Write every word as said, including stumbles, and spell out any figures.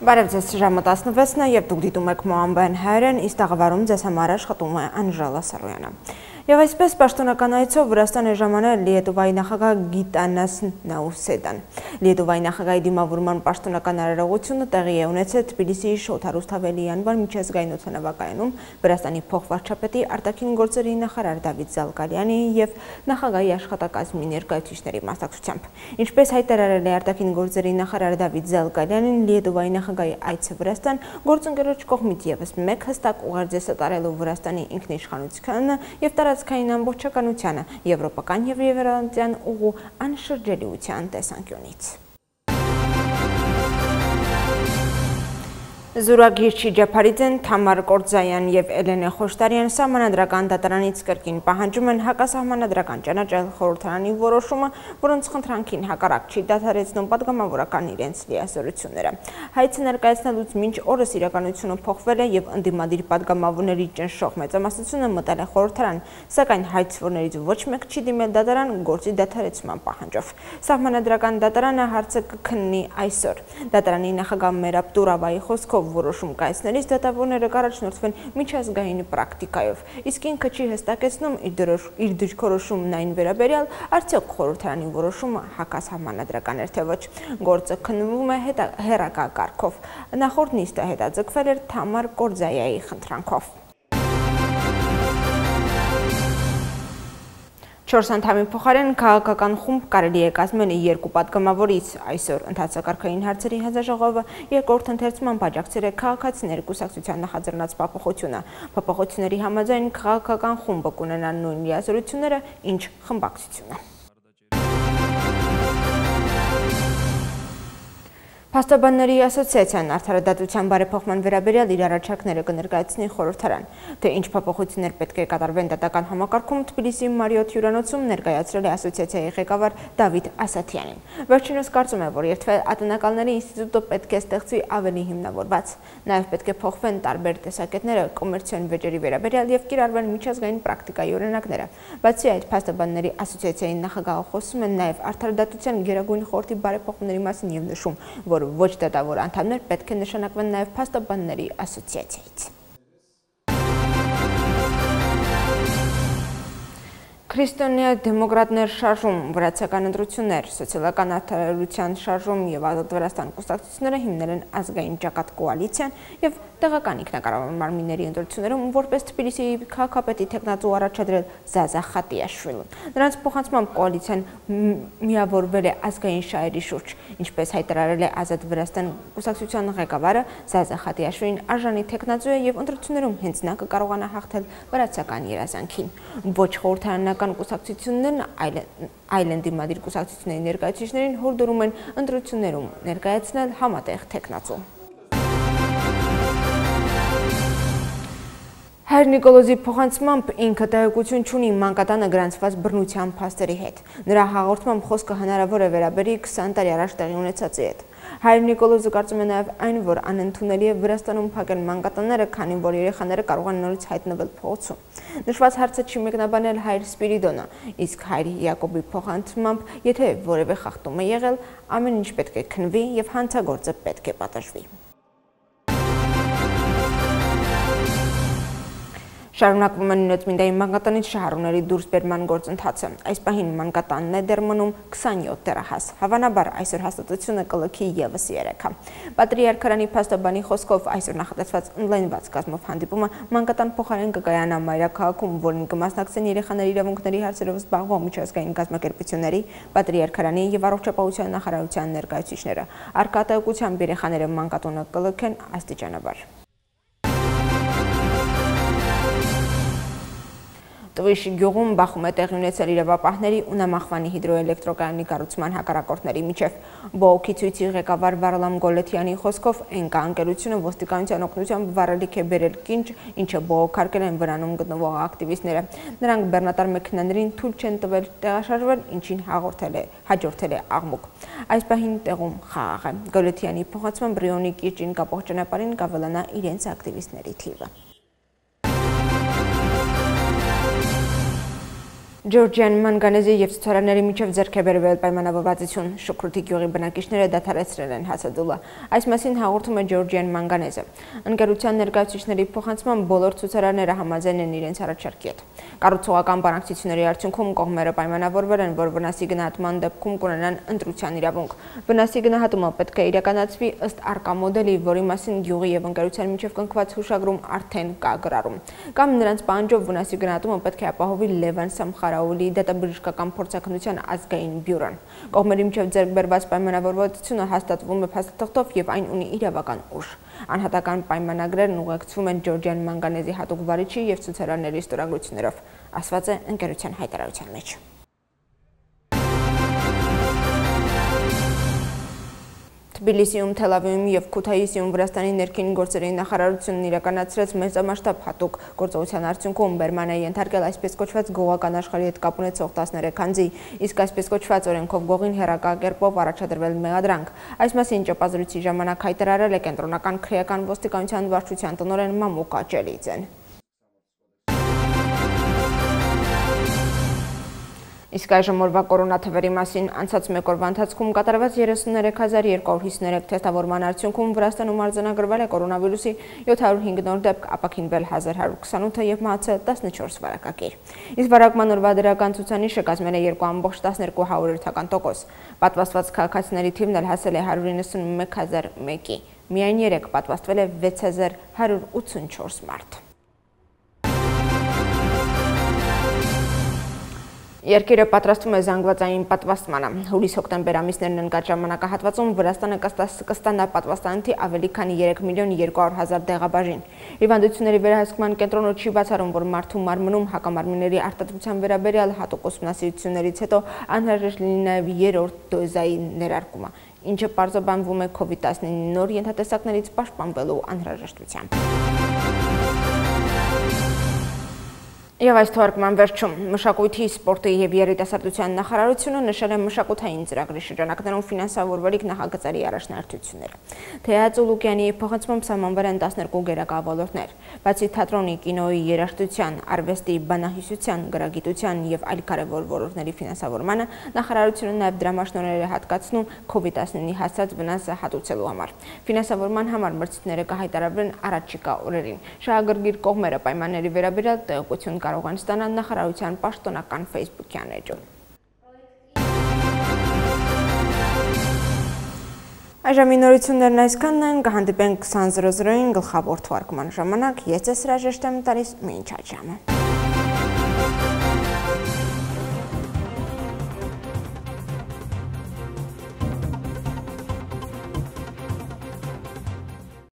Բարև ձեզ ժամը տասնվեցն է և դուք դիտում եք ՄՈԱՄԲԵ-ն հայերեն, իսկ տաղավարում ձեզ համար աշխատում է Անժելա Սարոյանը։ Եվ այսպես պաշտոնական այցով Վրաստան է ժամանել Լիետուվայի նախագահ Գիտանաս Նաուսեդան։ Լիետուվայի նախագահի դիմավորման պաշտոնական արարողությունը տեղի է ունեցել Թբիլիսիի շոթ հեռուստավելի անվան միջազգային օդանավակայանում Վրաստանի փոխվարչապետի արտաքին գործերի նախարար Դավիթ Զալկալյանի և նախագահի աշխատակազմի ներկայացուցիչների մասնակցությամբ։ Ինչպես հայտարարել է արտաքին գործերի նախարար Դավիթ Զալկալյանին, Լիետուվայի նախագահի այցը Վրաստան գործընկերոջ կողմից ևս մեկ հստակ ուղերձ է տարելու Վրաստանի ինքնիշխանությանը և տարածքային ամբողջականությանը եվրոպական և եվրատլանտյան ուղու անշրջելիության տեսանկյունից։ Զուրագիր Չիջափարիձեն, Թամար Կորձայան և Էլենե Խոշտարյան սահմանադրական դատարանից կրկին պահանջում են հակասահմանադրական ճանաչել խորհրդարանի որոշումը, որոնց խնդրանքին հակառակ չի դադարեցնում պատգամավորական իրենց լիազորությունները։ Հայցը ներկայացնելուց մինչ օրս իրականությունը փոխվել է և ընդդիմադիր պատգամավորների ճնշող մեծամասնությունը մտել է խորհրդարան, սակայն հայցվորներից ոչ մեկ չի դիմել դատարան գործի դադարեցման պահանջով։ Սահմանադրական դատարանը հարցը կքննի այսօր։ Դատարանի նախագահ Մերաբ Տուրավայի խոսքով որոշում կայացնելիս դատավորները կառաջնորդվեն միջազգային պրակտիկայով, իսկ ինքը չի հստակեցնում իր դիրքորոշումն այն վերաբերյալ, արդյոք խորհրդարանի որոշումը հակասահմանադրական էր թե ոչ։ Գործը քննվում է հեռակա կարգով։ Նախորդ նիստը հետաձգվել էր Թամար Կորձայայի խնդրանքով։ Չորս անդամի փոխարեն քաղաքական խումբ կարելի է կազմել երկու պատգամավորից։ Այսօր ընդհանրակարգային հարցերի հանձնաժողովը երկրորդ ընթերցման աջակցել է քաղաքացիների կուսակցության նախաձեռնած փոփոխությունը։ Փոփոխությունների համաձայն քաղաքական խումբը կունենա նույն լիազորությունները, ինչ խմբակցությունը։ Փաստաբանների ասոցիացիան արդարադատության բարեփոխման վերաբերյալ իր առաջարկները կներկայացնի խորհրդարան։ Թե ինչ փոփոխություններ պետք է կատարվեն դատական համակարգում, Թբիլիսիի Մարիոթ հյուրանոցում ներկայացրել է ասոցիացիայի ղեկավար Դավիթ Ասաթյանին։ Վերջինս կարծում է, որ երթվել ատենակալների ինստիտուտը պետք է ստեղծվի ավելի հիմնավորված։ Նաև պետք է փոխվեն տարբեր տեսակետները կոմերցիոն վեճերի վերաբերյալ և կիրառվեն միջազգային պրակտիկայի օրինակները։ Բացի այդ, փաստաբանների ասոցիացիայի նախագահը խոսում է նաև արդարադատության գերագույն խորհրդի բարեփոխումների մասին և նշում, որ ոչ դատավոր անդամներ պետք է նշանակվեն նաև փաստաբանների ասոցիացիայից։ Քրիստոնյա դեմոկրատներ շարժում, վրացական ընտրություններ, սոցիալական արդարության շարժում և Ազատ Վրաստան կուսակցությունները հիմնել են ազգային ճակատ կոալիցիան և տեղական ինքնակառավարման մարմինների ընտրություններում որպես Թբիլիսիի քաղաքապետի թեկնածու առաջադրել Զազա Խատիաշվիլին։ Նրանց փոխանցմամբ կոալիցիան միավորվել է ազգային շահերի շուրջ, ինչպես հայտարարել է Ազատ Վրաստան կուսակցության ղեկավարը, Զազա Խատիաշվիլին արժանի թեկնածու է և ընտրություններում հենց նա կկարողանա հաղթել վրացական երազանքին։ Ոչ խորհրդարանական կուսակցություններն այլ ընդդիմադիր կուսակցությունների ներկայացուցիչներին հորդորում են ընտրություններում ներկայացնել համատեղ թեկնածու։ Հայր Նիկոլոզի փոխանցմամբ ինքը տեղեկություն չունի մանկատանը գրանցված բռնության փաստերի հետ։ Նրա հաղորդմամբ խոսքը հնարավոր է վերաբերի քսան տարի առաջ տեղի ունեցածի հետ։ Հայր Նիկոլոզը կարծում է նաև այն, որ անընդունելի է Վրաստանում փակել մանկատանները, քանի որ երեխաները կարող են նորից հայտնվել փողոցում։ Նշված հարցը չի մեկնաբանել հայր Սպիրիդոնը, իսկ հայր Յակոբի փոխանցմամբ, եթե որևէ խախտում է եղել, ամեն ինչ պետք է քննվի և հանցագործը պետք է պատժվի։ Շարունակվում է Նույնածմինդային մանկատնից շահառուների դուրսբերման գործընթացը։ Այս պահին մանկատանն է դեռ մնում քսանյոթ դեռահաս։ Հավանաբար այսօր հաստատությունը կլքի ևս երեքը։ Պատրիարքարանի փաստաբանի խոսքով այսօր նախատեսված օնլայնված կազմով հանդիպումը մանկատան փոխարեն կկայանա մայրաքաղաքում, որին կմասնակցեն երեխաների իրավունքների հարցերով զբաղվող միջազգային կազմակերպությունների, Պատրիարքարանի և առողջապահության նախարարության ներկայացուցիչները։ Առկա տեղեկությամբ երեխաները մանկատունը կլքեն աստիճանաբար։ Տվիշի գյուղում բախում է տեղի ունեցել իրավապահների ու Նամախվանի հիդրոէլեկտրակայանի կառուցման հակառակորդների միջև։ Բողոքի ցույցի ղեկավար Վարլամ Գոլեթյանի խոսքով Էնկա ընկերությունը ոստիկանության օգնությամբ վառելիք է բերել կինչ, ինչը բողոքարկել են վրանում գտնվող ակտիվիստները։ Նրանք բեռնատար մեքենաներին թույլ չեն տվել տեղաշարժվել, ինչին հաջորդել է աղմուկ։ Այս պահին տեղում խաղաղ է։ Գոլեթյանի փոխանցմամբ Ռիոնի կիրճին կապող ճանապարհին կավելանա իրենց ակտիվիստների թիվը։ Ջորջյան մանգանեզի և ցուցարարների միջև ձեռք է բերվել պայմանավորվածություն, Շուքրութի գյուղի բնակիչները դադարեցրել են հացադուլը։ Այս մասին հաղորդում է Ջորջյան մանգանեզը։ Ընկերության ներկայացուցիչների փոխանցմամբ բոլոր ցուցարարները համաձայն են իրենց առաջարկի հետ։ Կառուցողական բանակցությունների արդյունքում կողմերը պայմանավորվել են, որ վնասի գնահատման դեպքում կունենան ընտրության իրավունք։ Վնասի գնահատումը պետք է իրականացվի ըստ առկա մոդելի, որի մասին գյուղի և ընկերության միջև կնքված հուշագրում արդեն կա գրառում։ Կամ նրանց պահանջով վնասի գնահատումը պետք է ապահովի Լևան Սամխարաուլի դատաբժշկական փորձաքննության ազգային բյուրոն։ Կողմերի միջև ձեռք բերված պայմանավորվածությունը հաստատվում է փաստաթղթով և այն ունի իրավական ուժ։ Անհատական պայմանագրերն ուղեկցվում են Ջորջյան մանգանեզի հատուկ վարիչի և ցուցարարների ստորագրություններով, ասված է ընկերության հայտարարության մեջ։ Թբիլիսիում, Թել Ավիվում և Քութայիսիում Վրաստանի ներքին գործերի նախարարությունն իրականացրեց մեծամասշտաբ հատուկ գործողության արդյունքում բերման է ենթարկել այսպես կոչված գողական աշխարհի հետ կապ ունեցող տասներեք անձի, իսկ այսպես կոչված օրենքով գողին հեռակա կերպով առաջադրվել մեղադրանք։ Այս մասին ճեպազրույցի ժամանակ հայտարարել է կենտրոնական քրեական ոստիկանության վարչության տնօրեն Մամուկա Ճելիձեն։ Իսկ այժմ օրվա կորոնաթվերի մասին անցած մեկ օրվա ընթացքում կատարված երեսուններեք հազար երկու հարյուր հիսուներեք թեստավորման արդյունքում Վրաստանում արձանագրվել է կորոնավիրուսի յոթ հարյուր հինգ նոր դեպք, ապաքինվել հազար հարյուր քսանութը և մահացել տասնչորս վարակակիր։ Իսկ վարակման օրվա դրական ցուցանիշը կազմել է երկու ամբողջ տասներկու հարյուրական տոկոս։ Պատվաստված քաղաքացիների թիվն էլ հասել է հարյուր իննսունմեկ հազար մեկի։ Միայն երեկ պատվաստվել է վեց հազար հարյուր ութսունչորս մարդ։ Երկիրը պատրաստվում է զանգվածային պատվաստմանը։ Հուլիս-հոկտեմբեր ամիսներն ընկած ժամանակահատվածում Վրաստանը կստանա պատվաստանյութի ավելի քան երեք միլիոն երկու հարյուր հազար դեղաբաժին։ Հիվանդությունների վերահսկման կենտրոնը չի բացառում, որ մարդու մարմնում հակամարմինների արտադրության վերաբերյալ հատուկ ուսումնասիրություններից հետո անհրաժեշտ լինի նաև երրորդ դոզայի ներարկումը, ինչը պարզաբանվում է քովիդ տասնինի նոր ենթատեսակներից պաշտպանվելու անհրաժեշտությամբ։ Եվ այս թողարկման վերջում մշակույթի, սպորտի և երիտասարդության նախարարությունը նշել է մշակութային ծրագրի շրջանակներում ֆինանսավորվելիք նախագծերի առաջնահերթությունները։ Թեհած Ուլուկյանի փոխանցմամբ սահմանվել են տասներկու գերակա ոլորտներ։ Բացի թատրոնի, կինոյի, երաժշտության, արվեստի, բանահյուսության, գրագիտության և այլ կարևոր ոլորտների ֆինանսավորմանը, նախարարությունը նաև դրամաշնորհներ է հատկացնում քովիդ տասնինի հասած վնասը հատուցելու համար։ Ֆինանսավորման համար մրցույթները կհայտարարվեն առաջիկա օրերին։ Շահագրգիռ կողմերը պայմանների վերաբերյալ տեղեկություն կարող են ստանալ նախարարության պաշտոնական ֆեյսբուքյան էջում։ Այժմի նորություններն այսքանն են, կհանդիպենք քսան զրո զրոյին գլխավոր թողարկման ժամանակ, ես ձեզ հրաժեշտ եմ տալիս մինչ այդ ժամը։